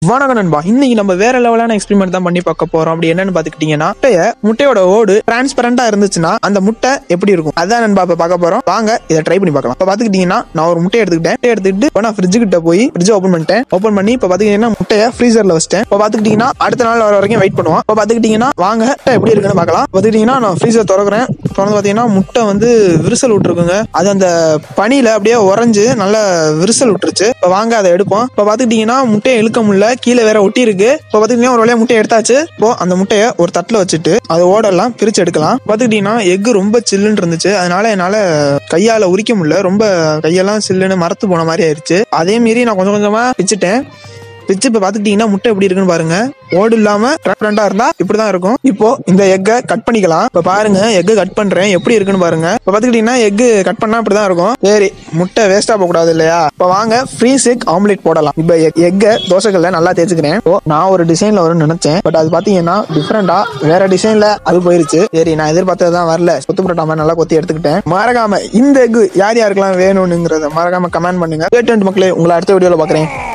வணக்கம் நண்பா. இன்னைக்கு நம்ம வேற லெவலான எக்ஸ்பெரிமெண்ட் தான் பண்ணி பார்க்க போறோம். அப்படி என்னன்னு பாத்துக்கிட்டீங்கன்னா, முட்டையோட ஓடு டிரான்ஸ்பரண்டா இருந்துச்சுன்னா அந்த முட்டை எப்படி இருக்கும் அதான் நண்பா இப்ப பார்க்க போறோம். வாங்க இதை ட்ரை பண்ணி பார்க்கலாம். இப்ப பாத்துக்கிட்டீங்கன்னா நான் ஒரு முட்டை எடுத்துக்கிட்டு நான் ஃப்ரிட்ஜ் கிட்ட போய் ஃப்ரிட்ஜ் ஓபன் பண்ணி இப்ப பாத்துக்கிட்டீங்கன்னா முட்டையை ஃப்ரீசர்ல வச்சிட்டேன். இப்ப பாத்துக்கிட்டீங்கன்னா அடுத்த நாள் வர வரைக்கும் வெயிட் பண்ணுவோம். இப்ப பாத்துக்கிட்டீங்கன்னா வாங்க எப்படி இருக்குன்னு பார்க்கலாம். பாத்துக்கிட்டீங்கன்னா நான் ஃப்ரீசர் திறக்கிறேன். திறந்து பாத்தீங்கன்னா முட்டை வந்து விரிசல் விட்டுருக்குங்க. அது அந்த பனியில அப்படியே உறைஞ்சு நல்ல விரிசல் விட்டுருச்சு. இப்ப வாங்க அதை எடுப்போம். இப்ப பாத்துக்கிட்டீங்கன்னா முட்டையை இழுக்க முடியல, கீழே வேற ஒட்டி இருக்கு. இப்போ பாத்தீங்கன்னா ஒரு வழியா முட்டையை எடுத்தாச்சு. இப்போ அந்த முட்டையை ஒரு தட்டுல வச்சுட்டு அது ஓடெல்லாம் பிரிச்சு எடுக்கலாம். பாத்துக்கிட்டீங்கன்னா எக்கு ரொம்ப சில்லுன்னு இருந்துச்சு. அதனால என்னால கையால உரிக்க முடியல, ரொம்ப கையெல்லாம் சில்லுன்னு மரத்து போன மாதிரி ஆயிடுச்சு. அதே மீறி நான் கொஞ்சம் கொஞ்சமா பிச்சுட்டேன். இப்ப பாத்துக்கிட்டீங்கன்னா முட்டை எப்படி இருக்குன்னு பாருங்க. ஓடு இல்லாம டிரான்ஸ்பரண்டா இருந்தா இப்படிதான் இருக்கும். இப்போ இந்த எக்கை கட் பண்ணிக்கலாம். இப்ப பாருங்க எக்கு கட் பண்றேன், எப்படி இருக்குன்னு பாருங்க. இப்ப பாத்துக்கிட்டீங்கன்னா எக்கு கட் பண்ணா இப்படிதான் இருக்கும். சரி, முட்டை வேஸ்டா போக கூடாது இல்லையா? இப்ப வாங்க ஃப்ரீஸ் எக் ஆம்லெட் போடலாம். இப்ப எக்கை தோசைகள்ல நல்லா தேய்ச்சிக்கிறேன். நான் ஒரு டிசைன்ல வரும்னு நினைச்சேன், பட் அது பாத்தீங்கன்னா டிஃபரெண்டா வேற டிசைன்ல அது போயிருச்சு. சரி, நான் எதிர்பார்த்ததுதான் வரல. கொத்து புரோட்டா மாதிரி நல்லா கொத்தி எடுத்துக்கிட்டேன். மறக்காம இந்த எக் யார் யாருக்கெல்லாம் வேணும்னுங்கிறத மறக்காம கமெண்ட் பண்ணுங்க. மக்களே, உங்களை அடுத்த வீடியோல பாக்குறேன்.